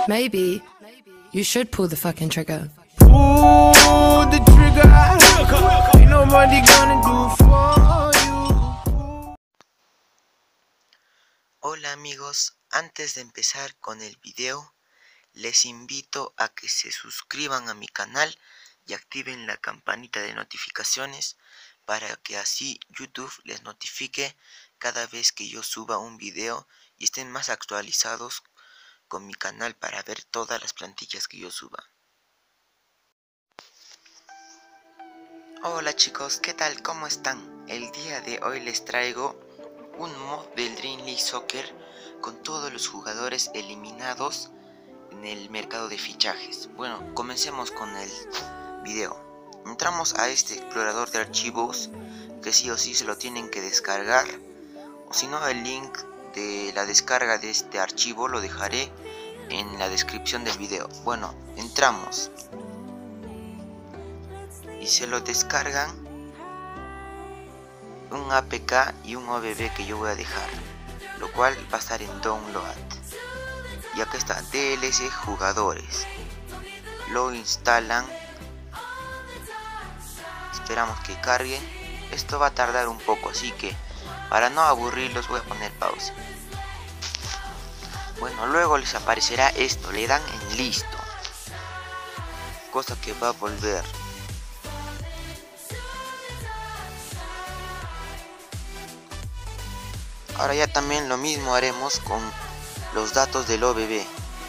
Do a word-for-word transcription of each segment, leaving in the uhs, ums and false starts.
Maybe you should pull the fucking trigger. Pull the trigger. Ain't nobody gonna do for you. Hola amigos, antes de empezar con el video, les invito a que se suscriban a mi canal y activen la campanita de notificaciones para que así YouTube les notifique cada vez que yo suba un video y estén más actualizados con mi canal para ver todas las plantillas que yo suba. Hola chicos, ¿qué tal? ¿Cómo están? El día de hoy les traigo un mod del Dream League Soccer con todos los jugadores eliminados en el mercado de fichajes. Bueno, comencemos con el video. Entramos a este explorador de archivos que sí o sí se lo tienen que descargar, o si no, el link de la descarga de este archivo lo dejaré en la descripción del video. Bueno, entramos y se lo descargan, un A P K y un O B B que yo voy a dejar, lo cual va a estar en download. Y acá está D L C jugadores, lo instalan, esperamos que cargue. Esto va a tardar un poco, así que para no aburrirlos voy a poner pausa. Bueno, luego les aparecerá esto, le dan en listo, cosa que va a volver. Ahora ya también lo mismo haremos con los datos del O B B.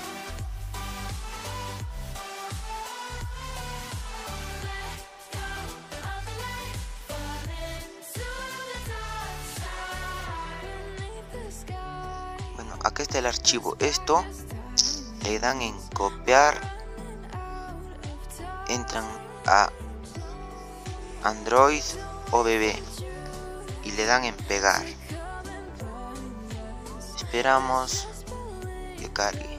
Bueno, acá está el archivo. Esto le dan en copiar, entran a Android O B B y le dan en pegar. Esperamos que cargue.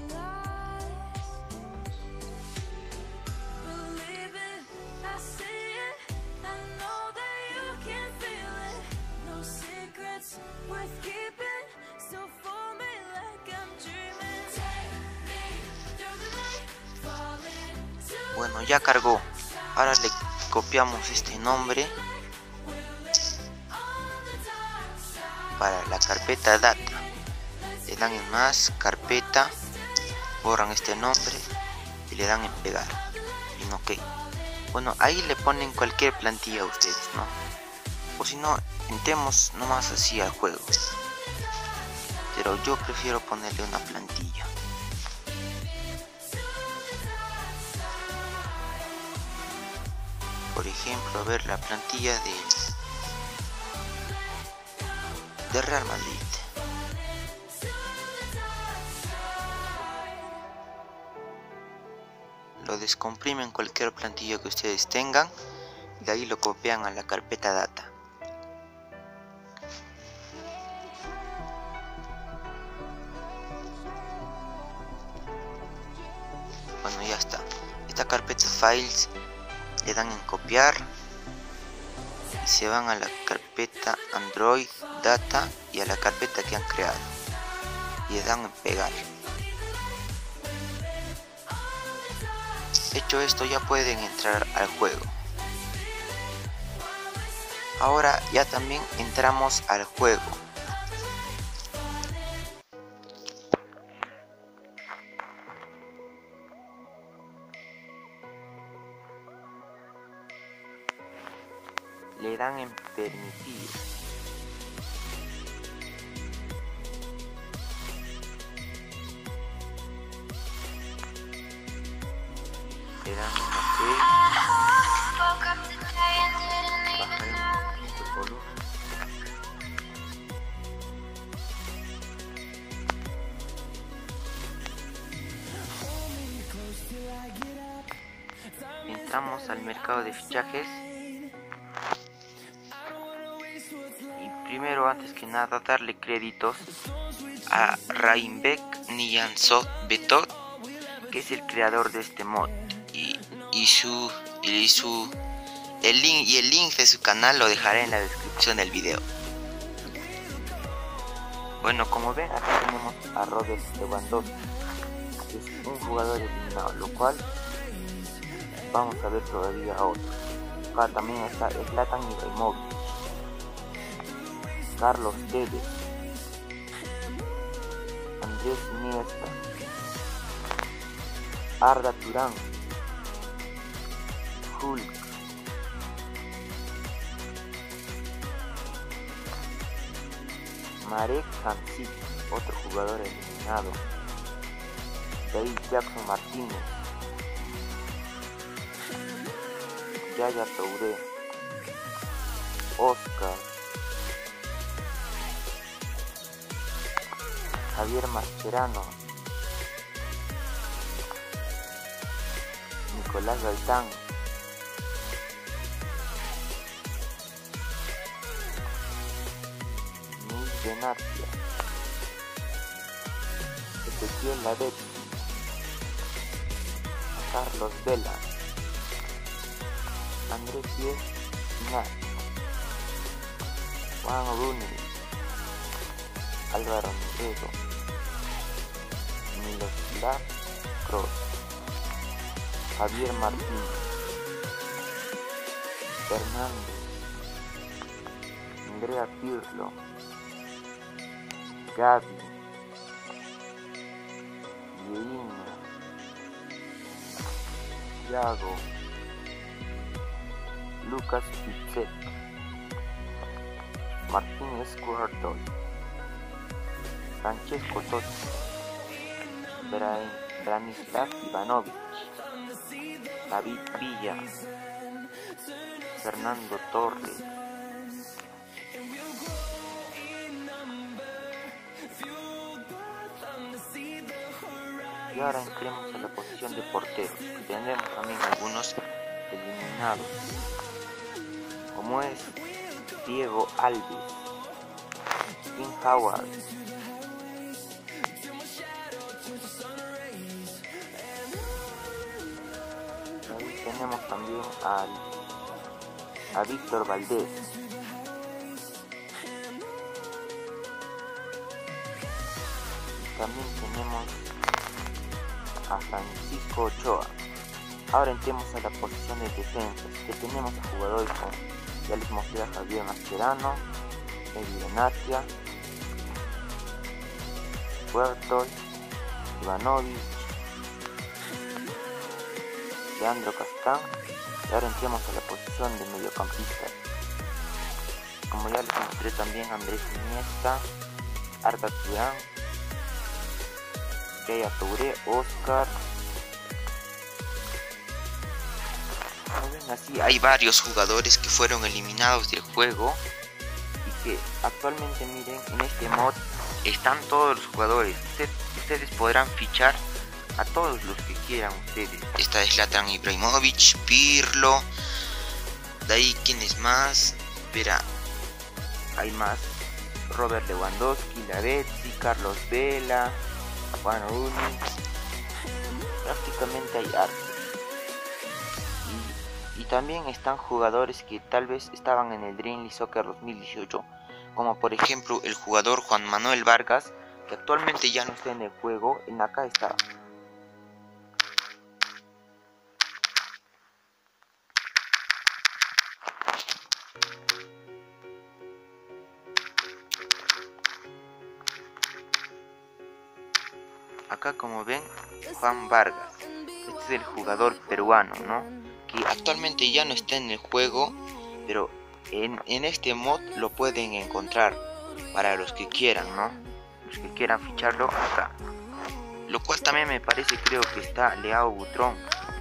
Bueno, ya cargó. Ahora le copiamos este nombre para la carpeta data. Le dan en más, carpeta, borran este nombre y le dan en pegar, en ok. Bueno, ahí le ponen cualquier plantilla a ustedes, ¿no? O si no, entremos nomás así al juego, pero yo prefiero ponerle una plantilla. Por ejemplo, a ver la plantilla de, de Real Madrid. Lo descomprimen cualquier plantilla que ustedes tengan y de ahí lo copian a la carpeta data. Bueno, ya está. Esta carpeta files le dan en copiar y se van a la carpeta Android data y a la carpeta que han creado y le dan en pegar. Hecho esto, ya pueden entrar al juego. Ahora ya también entramos al juego. Le dan en permitir. Le dan en ok. Bajaremos el volumen. Entramos al mercado de fichajes. Y primero, antes que nada, darle créditos a Reinbeck Niyansot Betot, que es el creador de este mod. Y, y su y su el link y el link de su canal lo dejaré en la descripción del video. Bueno, como ven, aquí tenemos a Robert Lewandowski. es un jugador eliminado, lo cual vamos a ver todavía a otro. Acá también está Zlatan Ibrahimovic, Carlos Tevez, Andrés Iniesta, Arda Turán, Hulk, Marek Hamšík, otro jugador eliminado, David Jackson Martínez, Yaya Touré, Oscar, Javier Mascherano, Nicolás Gaitán, Luis Benatia, Ezequiel Ladetti, Carlos Vela, Andrés Diez Pinat, Juan Rooney, Álvaro Negredo, Miroslav Kroos, Javier Martínez, Fernando, Andrea Pirlo, Gaby, Vieirinha, Thiago, Lucas Piszczek, Martín Escuartol, Francesco Totti, Branislav Ivanovic, David Villa, Fernando Torres, y ahora entremos a la posición de portero. Tendremos también algunos eliminados, como es Diego Alves, Tim Howard, ahí tenemos también al, a Víctor Valdés, y también tenemos a Francisco Ochoa. Ahora entremos a la posición de defensas, que tenemos a jugadores como, ya les mostré a Javier Mascherano, Eddie Benatia, Puerto, Ivanovic, Leandro Castán. Y ahora entremos a la posición de mediocampista, como ya les mostré también Andrés Iniesta, Arda Turán, Yaya Touré, Oscar. Como ven, así hay varios jugadores que fueron eliminados del juego y que actualmente, miren, en este mod están todos los jugadores. Usted, ustedes podrán fichar a todos los que quieran ustedes. Está Zlatan Ibrahimovic, Pirlo, de ahí quién es más, espera, hay más, Robert Lewandowski, Lavezzi, Carlos Vela, Juan Rooney, prácticamente hay hartos. Y, y también están jugadores que tal vez estaban en el Dream League Soccer dos mil dieciocho, como por ejemplo el jugador Juan Manuel Vargas, que actualmente ya no está en el juego. En acá está. Acá, como ven, Juan Vargas, este es el jugador peruano, ¿no? Que actualmente ya no está en el juego, pero en, en este mod lo pueden encontrar para los que quieran, ¿no? Los que quieran ficharlo acá. Lo cual también me parece, creo que está Leao Butrón.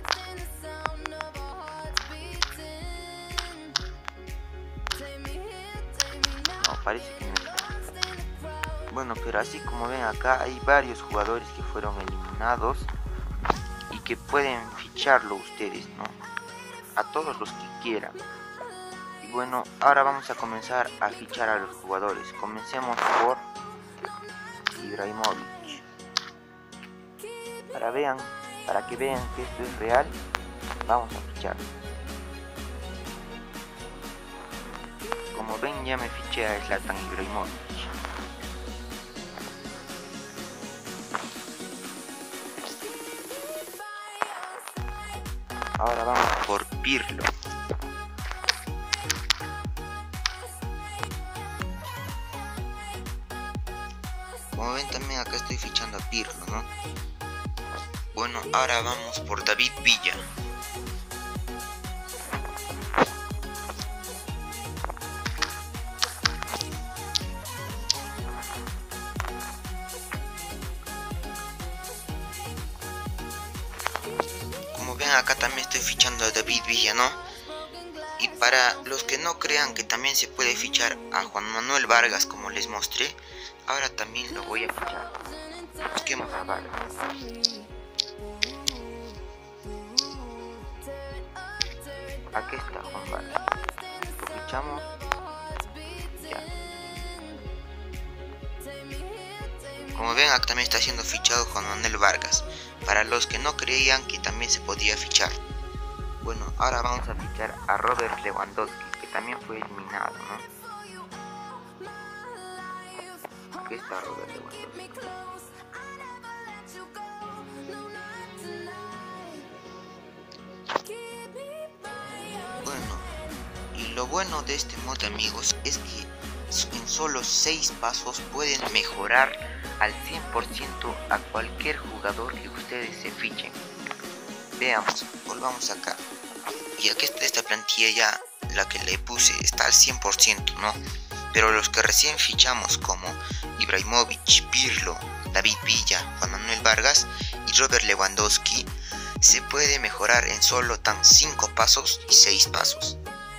No, parece que no está. Bueno, pero así como ven acá hay varios jugadores que fueron eliminados y que pueden ficharlo ustedes, ¿no? A todos los que quieran. Y bueno, ahora vamos a comenzar a fichar a los jugadores. Comencemos por Ibrahimovic. Para vean, para que vean que esto es real, vamos a fichar. Como ven, ya me fiché a Zlatan Ibrahimovic. ahora vamos por Pirlo. Como ven, también acá estoy fichando a Pirlo, ¿no? Bueno, ahora vamos por David Villa. Como ven, acá también estoy fichando a David Villa, ¿no? Y para los que no crean que también se puede fichar a Juan Manuel Vargas, como les mostré, ahora también lo voy a fichar. Busquemos a Vargas. Aquí está Juan Vargas. Lo fichamos. Ya. Como ven, acá también está siendo fichado Juan Manuel Vargas. Para los que no creían que también se podía fichar. Bueno, ahora vamos a fichar a Robert Lewandowski, que también fue eliminado, ¿no? Aquí está Robert Lewandowski. Bueno, y lo bueno de este mod, amigos, es que en solo seis pasos pueden mejorar al cien por ciento a cualquier jugador que ustedes se fichen. Veamos, volvamos acá. Y aquí está esta plantilla, ya la que le puse está al cien por ciento, ¿no? Pero los que recién fichamos, como Ibrahimovic, Pirlo, David Villa, Juan Manuel Vargas y Robert Lewandowski, se puede mejorar en solo tan cinco pasos y seis pasos.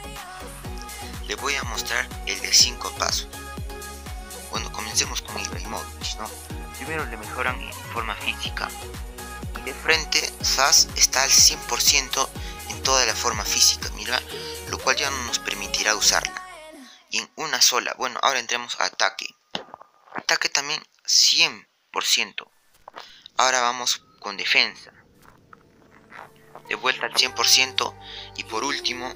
Les voy a mostrar el de cinco pasos. Bueno, comencemos con Ibrahimovic, ¿no? Primero le mejoran en forma física. Y de frente, Zaz está al cien por ciento en toda la forma física, mira, lo cual ya no nos permitirá usarla. Y en una sola, bueno, ahora entremos a ataque. Ataque también cien por ciento. Ahora vamos con defensa. De vuelta al cien por ciento. Y por último,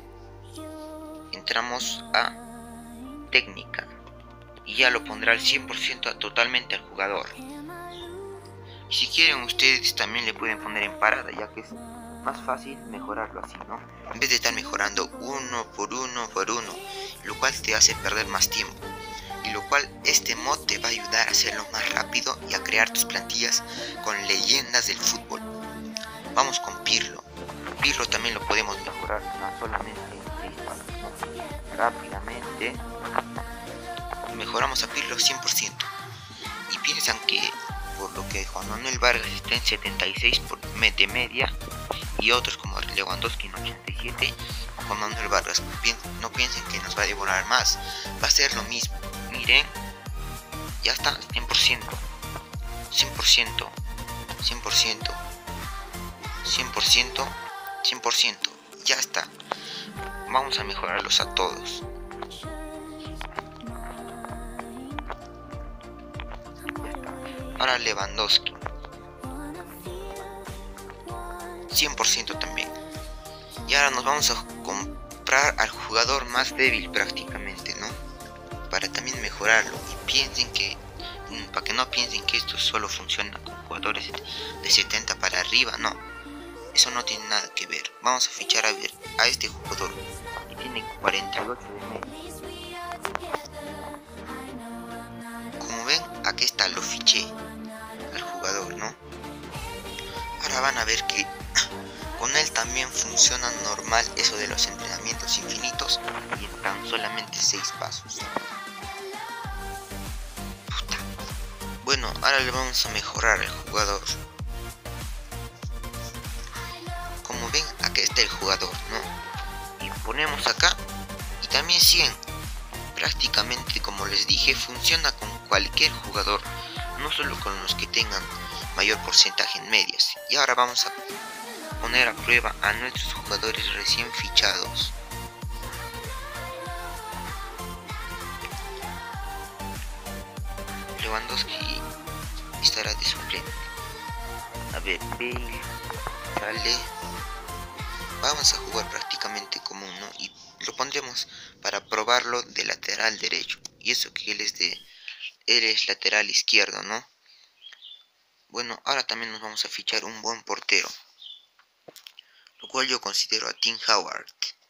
entramos a técnica. Y ya lo pondrá al cien por ciento totalmente al jugador. Y si quieren, ustedes también le pueden poner en parada, ya que es más fácil mejorarlo así, ¿no? En vez de estar mejorando uno por uno por uno, lo cual te hace perder más tiempo. Y lo cual este mod te va a ayudar a hacerlo más rápido y a crear tus plantillas con leyendas del fútbol. Vamos con Pirlo. Pirlo también lo podemos mejorar, no solamente en seis pasos, ¿no? Rápidamente mejoramos a Pirlo cien por ciento. Y piensan que por lo que Juan Manuel Vargas está en setenta y seis por de media y otros como Lewandowski en ochenta y siete, Juan Manuel Vargas, no piensen que nos va a devorar más, va a ser lo mismo. Miren, ya está, cien por ciento, cien por ciento, cien por ciento, cien por ciento, cien por ciento, ya está. Vamos a mejorarlos a todos. Ahora Lewandowski, cien por ciento también. Y ahora nos vamos a comprar al jugador más débil prácticamente, ¿no? Para también mejorarlo. Y piensen que, para que no piensen que esto solo funciona con jugadores de setenta para arriba, no. Eso no tiene nada que ver. Vamos a fichar a ver a este jugador que tiene cuarenta y ocho de media. Como ven, aquí está, lo fiché al jugador, ¿no? Ahora van a ver que con él también funciona normal eso de los entrenamientos infinitos y en tan solamente seis pasos. Puta. Bueno, ahora le vamos a mejorar al jugador. Como ven, aquí está el jugador, ¿no? Y ponemos acá y también cien. Prácticamente, como les dije, funciona con cualquier jugador, no solo con los que tengan mayor porcentaje en medias. Y ahora vamos a poner a prueba a nuestros jugadores recién fichados. Lewandowski estará de suplente. A ver, Bale sale. Vamos a jugar prácticamente como uno y lo pondremos para probarlo de lateral derecho. Y eso que él es de él es lateral izquierdo, ¿no? Bueno, ahora también nos vamos a fichar un buen portero. lo cual yo considero a Tim Howard,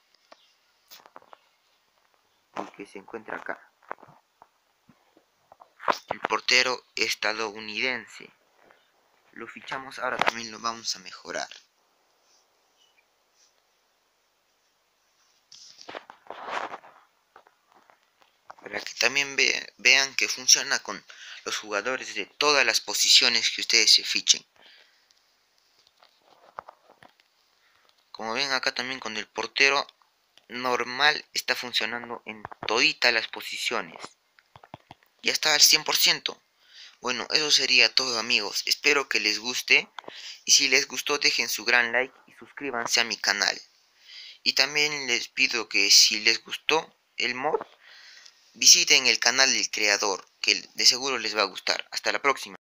el que se encuentra acá. El portero estadounidense. Lo fichamos, ahora también lo vamos a mejorar. Para que también ve, vean que funciona con los jugadores de todas las posiciones que ustedes se fichen. Como ven acá también con el portero normal está funcionando en toditas las posiciones. Ya está al cien por ciento. Bueno, eso sería todo, amigos. Espero que les guste. Y si les gustó, dejen su gran like y suscríbanse a mi canal. Y también les pido que si les gustó el mod, visiten el canal del creador, que de seguro les va a gustar. Hasta la próxima.